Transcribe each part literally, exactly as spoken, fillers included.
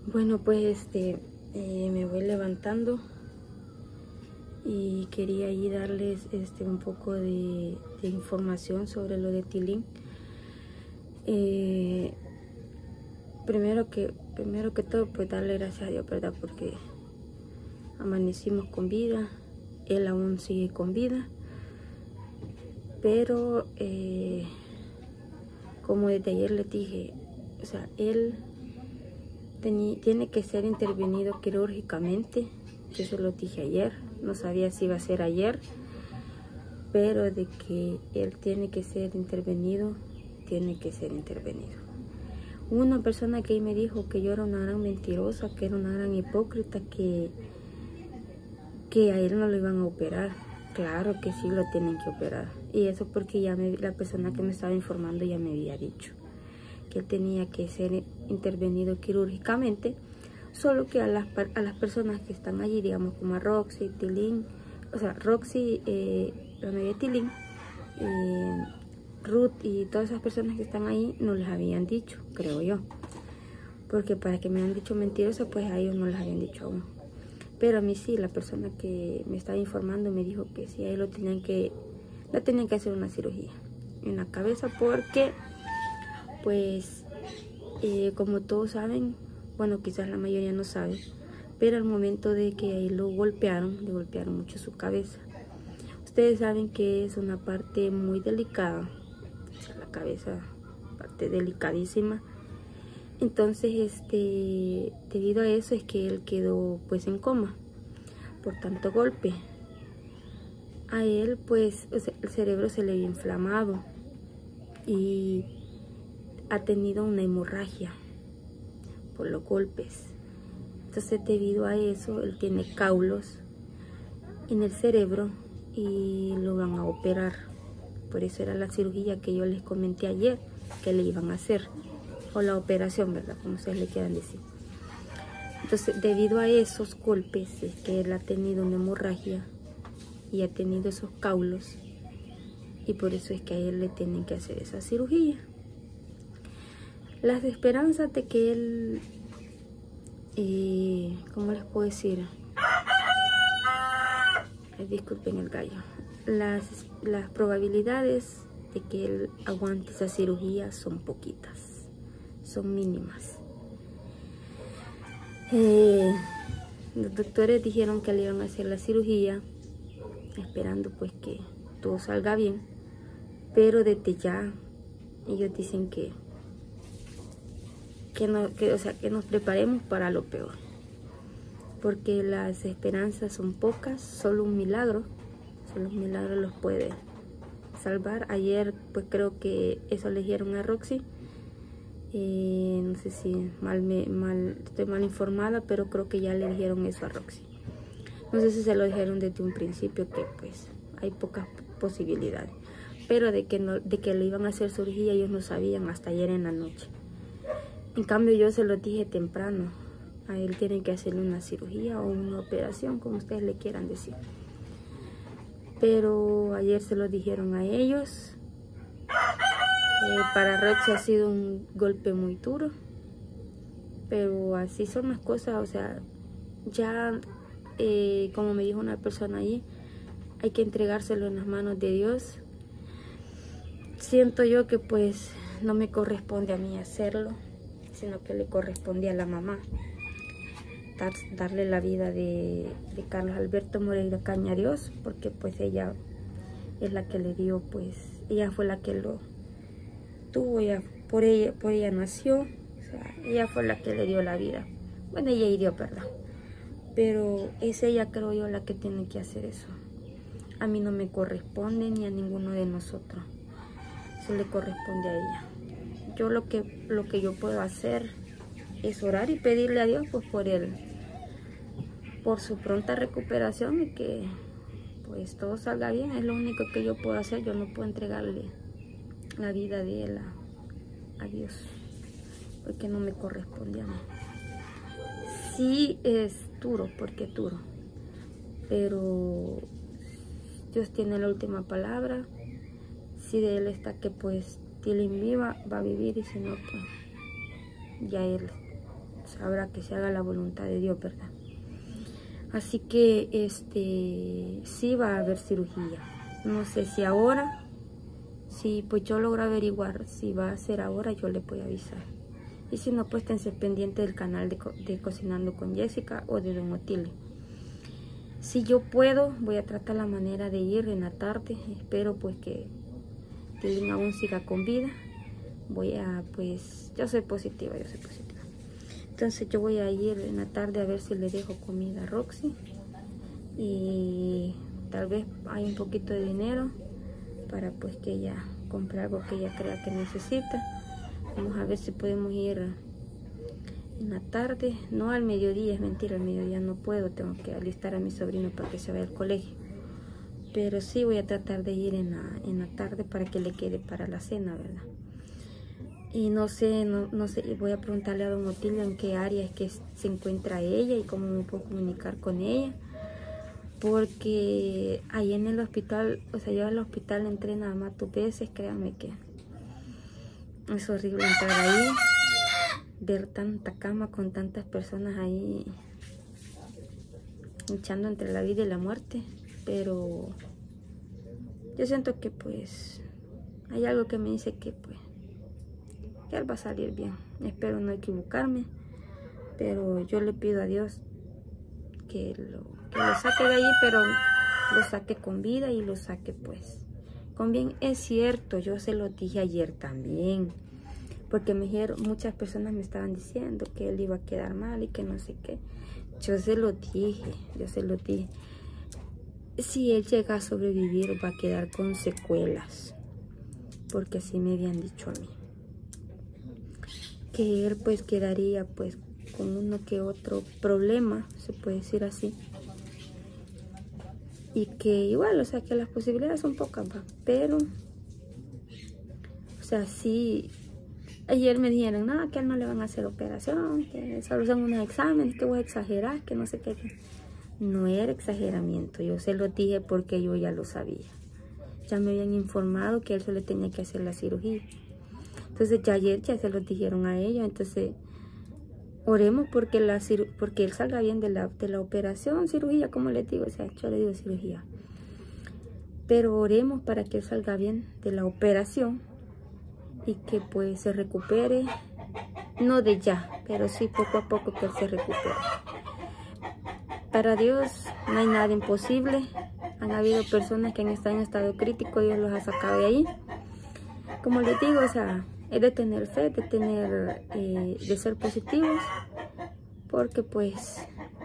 Bueno, pues este eh, me voy levantando y quería ahí darles este un poco de, de información sobre lo de Tilín. Eh, primero que primero que todo, pues darle gracias a Dios, ¿verdad? Porque amanecimos con vida, él aún sigue con vida, pero eh, como desde ayer les dije, o sea, él tiene que ser intervenido quirúrgicamente. Yo se lo dije ayer, no sabía si iba a ser ayer, pero de que él tiene que ser intervenido, tiene que ser intervenido. Una persona que me dijo que yo era una gran mentirosa, que era una gran hipócrita, que, que a él no lo iban a operar. Claro que sí lo tienen que operar. Y eso porque ya me, la persona que me estaba informando ya me había dicho que él tenía que ser intervenido quirúrgicamente, solo que a las, a las personas que están allí, digamos como a Roxy, Tilín, o sea, Roxy, eh, la novia de Tilín, eh, Ruth y todas esas personas que están ahí no les habían dicho, creo yo, porque para que me han dicho mentirosa, pues a ellos no les habían dicho aún. Pero a mí sí, la persona que me estaba informando me dijo que sí, a él lo tenían que, le tenían que hacer una cirugía en la cabeza porque pues eh, como todos saben, bueno, quizás la mayoría no sabe, pero al momento de que ahí lo golpearon, le golpearon mucho su cabeza. Ustedes saben que es una parte muy delicada, o sea, la cabeza, parte delicadísima. Entonces, este, debido a eso es que él quedó pues en coma por tanto golpe. A él pues o sea, el cerebro se le había inflamado y ha tenido una hemorragia por los golpes. Entonces debido a eso él tiene caulos en el cerebro y lo van a operar. Por eso era la cirugía que yo les comenté ayer que le iban a hacer, o la operación, ¿verdad? Como ustedes le quieran decir. Entonces debido a esos golpes es que él ha tenido una hemorragia y ha tenido esos caulos, y por eso es que a él le tienen que hacer esa cirugía. Las esperanzas de que él, eh, ¿cómo les puedo decir? Eh, disculpen el gallo. Las, las probabilidades de que él aguante esa cirugía son poquitas, son mínimas. Eh, los doctores dijeron que le iban a hacer la cirugía, esperando pues que todo salga bien, pero desde ya ellos dicen que Que, no, que, o sea, que nos preparemos para lo peor, porque las esperanzas son pocas, solo un milagro, solo un milagro los puede salvar. Ayer pues creo que eso le dijeron a Roxy, eh, no sé si mal, me, mal estoy mal informada, pero creo que ya le dijeron eso a Roxy. No sé si se lo dijeron desde un principio, que pues hay pocas posibilidades, pero de que, no, de que le iban a hacer cirugía ellos no sabían hasta ayer en la noche. En cambio yo se lo dije temprano, a él tienen que hacerle una cirugía o una operación, como ustedes le quieran decir. Pero ayer se lo dijeron a ellos. Eh, para Roxy ha sido un golpe muy duro, pero así son las cosas, o sea, ya eh, como me dijo una persona allí, hay que entregárselo en las manos de Dios. Siento yo que pues no me corresponde a mí hacerlo, sino que le correspondía a la mamá dar, darle la vida de, de Carlos Alberto Moreira Caña a Dios, porque pues ella es la que le dio, pues ella fue la que lo tuvo, ella, por ella por ella nació, o sea, ella fue la que le dio la vida. Bueno, ella hirió, perdón, pero es ella, creo yo, la que tiene que hacer eso. A mí no me corresponde ni a ninguno de nosotros, eso le corresponde a ella. Yo lo que, lo que yo puedo hacer es orar y pedirle a Dios pues por él, por su pronta recuperación y que pues todo salga bien. Es lo único que yo puedo hacer. Yo no puedo entregarle la vida de él a, a Dios, porque no me corresponde a mí. Sí es duro, porque es duro, pero Dios tiene la última palabra. Si de él está que pues Tilín viva, va a vivir, y si no, pues ya él sabrá que se haga la voluntad de Dios, ¿verdad? Así que este sí va a haber cirugía. No sé si ahora, si pues yo logro averiguar si va a ser ahora, yo le voy a avisar. Y si no, pues esténse pendiente del canal de, co de Cocinando con Jessica o de Don Otilio. Si yo puedo, voy a tratar la manera de ir en la tarde. Espero pues que Tilín aún siga con vida. Voy a, pues, yo soy positiva, yo soy positiva. Entonces yo voy a ir en la tarde a ver si le dejo comida a Roxy. Y tal vez hay un poquito de dinero para pues que ella compre algo que ella crea que necesita. Vamos a ver si podemos ir en la tarde, no al mediodía, es mentira, al mediodía no puedo, tengo que alistar a mi sobrino para que se vaya al colegio. Pero sí voy a tratar de ir en la, en la tarde para que le quede para la cena, ¿verdad? Y no sé, no, no sé, voy a preguntarle a Don Otilio en qué área es que se encuentra ella y cómo me puedo comunicar con ella. Porque ahí en el hospital, o sea, yo al hospital entré nada más dos veces, créanme que es horrible entrar ahí, ver tanta cama con tantas personas ahí luchando entre la vida y la muerte. Pero yo siento que pues hay algo que me dice que pues que él va a salir bien. Espero no equivocarme, pero yo le pido a Dios que lo, que lo saque de ahí, pero lo saque con vida y lo saque pues con bien. Es cierto, yo se lo dije ayer también, porque me dijeron, muchas personas me estaban diciendo que él iba a quedar mal y que no sé qué. Yo se lo dije, yo se lo dije. Si él llega a sobrevivir, va a quedar con secuelas, porque así me habían dicho a mí. Que él pues quedaría pues con uno que otro problema, se puede decir así. Y que igual, o sea, que las posibilidades son pocas, ¿va? Pero, o sea, sí, ayer me dijeron, no, que a él no le van a hacer operación, que solo son unos exámenes, que voy a exagerar, que no sé qué. No era exageramiento, yo se lo dije porque yo ya lo sabía. Ya me habían informado que a él se le tenía que hacer la cirugía. Entonces ya ayer ya se lo dijeron a ellos, entonces oremos porque, la, porque él salga bien de la, de la operación, cirugía, como les digo, o sea, yo le digo cirugía. Pero oremos para que él salga bien de la operación y que pues se recupere, no de ya, pero sí poco a poco que él se recupere. Para Dios no hay nada imposible. Han habido personas que han estado en estado crítico, Dios los ha sacado de ahí. Como les digo, o sea, es de tener fe, de tener, eh, de ser positivos, porque pues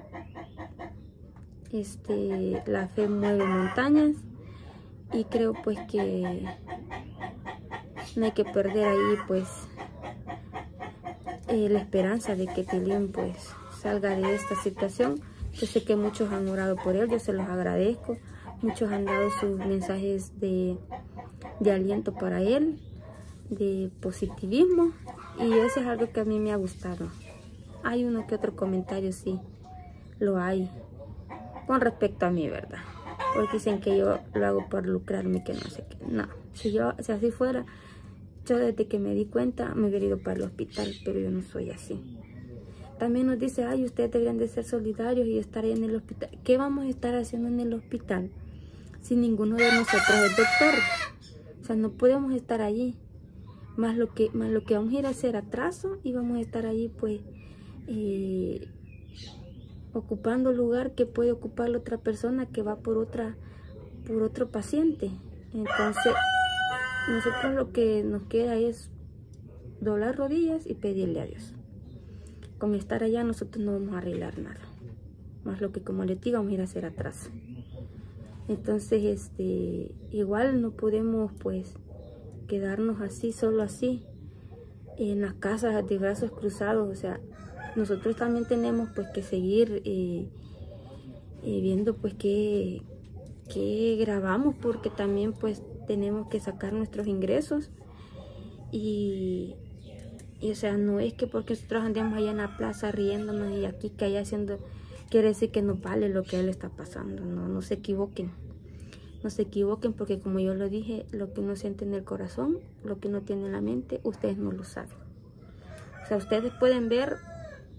este, la fe mueve montañas y creo pues que no hay que perder ahí pues eh, la esperanza de que Tilín pues salga de esta situación. Yo sé que muchos han orado por él, yo se los agradezco, muchos han dado sus mensajes de, de aliento para él, de positivismo, y eso es algo que a mí me ha gustado. Hay uno que otro comentario, sí, lo hay, con respecto a mí, ¿verdad? Porque dicen que yo lo hago por lucrarme, que no sé qué. No, si yo, si así fuera, yo desde que me di cuenta me hubiera ido para el hospital, pero yo no soy así. También nos dice, ay, ustedes deberían de ser solidarios y estar ahí en el hospital. ¿Qué vamos a estar haciendo en el hospital si ninguno de nosotros es doctor? O sea, no podemos estar allí. Más lo que, más lo que vamos a ir a hacer atraso y vamos a estar allí pues eh, ocupando lugar que puede ocupar la otra persona que va por otra, por otro paciente. Entonces, nosotros lo que nos queda es doblar rodillas y pedirle a Dios. Con estar allá nosotros no vamos a arreglar nada. Más lo que, como les digo, vamos a ir a hacer atrás. Entonces, este, igual no podemos pues quedarnos así, solo así, en las casas de brazos cruzados. O sea, nosotros también tenemos pues que seguir eh, eh, viendo pues qué, qué grabamos, porque también pues tenemos que sacar nuestros ingresos. Y... Y o sea, no es que porque nosotros andemos allá en la plaza riéndonos y aquí que allá haciendo, quiere decir que no vale lo que a él está pasando. No, no se equivoquen. No se equivoquen, porque como yo lo dije, lo que uno siente en el corazón, lo que uno tiene en la mente, ustedes no lo saben. O sea, ustedes pueden ver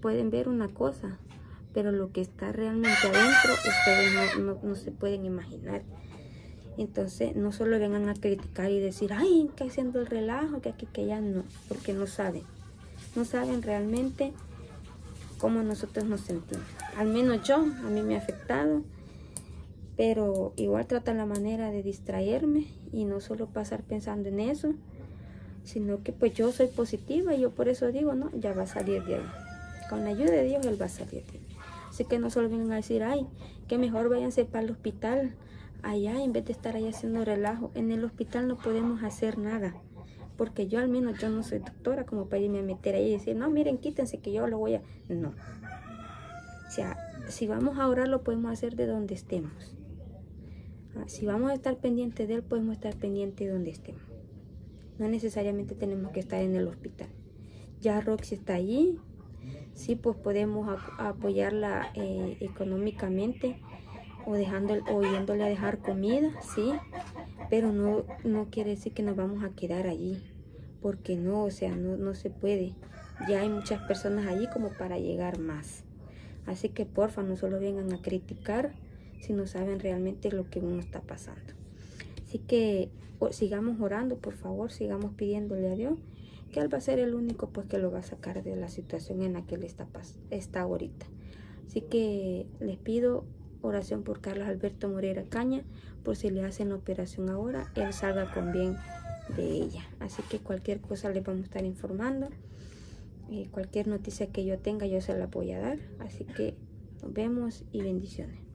pueden ver una cosa, pero lo que está realmente adentro, ustedes no, no, no se pueden imaginar. Entonces, no solo vengan a criticar y decir, ay, que haciendo el relajo, que aquí, que allá, no, porque no saben. No saben realmente cómo nosotros nos sentimos. Al menos yo, a mí me ha afectado, pero igual tratan la manera de distraerme y no solo pasar pensando en eso, sino que pues yo soy positiva y yo por eso digo, no, ya va a salir de ahí. Con la ayuda de Dios, Él va a salir de ahí. Así que no solo vengan a decir, ay, que mejor váyanse para el hospital, allá, en vez de estar allá haciendo relajo. En el hospital no podemos hacer nada, porque yo al menos yo no soy doctora como para irme a meter ahí y decir, no, miren, quítense que yo lo voy a... No. O sea, si vamos a orar lo podemos hacer de donde estemos. Si vamos a estar pendientes de Él, podemos estar pendientes de donde estemos. No necesariamente tenemos que estar en el hospital. Ya Roxy está allí. Sí, pues podemos a, a apoyarla eh, económicamente o, dejando, o yéndole a dejar comida, sí. Pero no, no quiere decir que nos vamos a quedar allí. Porque no, o sea, no, no se puede. Ya hay muchas personas allí como para llegar más. Así que porfa, no solo vengan a criticar si no saben realmente lo que uno está pasando. Así que o, sigamos orando, por favor, sigamos pidiéndole a Dios, que Él va a ser el único pues que lo va a sacar de la situación en la que Él está, está ahorita. Así que les pido oración por Carlos Alberto Morera Caña, por si le hacen la operación ahora, Él salga con bien de ella. Así que cualquier cosa les vamos a estar informando. Eh, cualquier noticia que yo tenga, yo se la voy a dar. Así que nos vemos y bendiciones.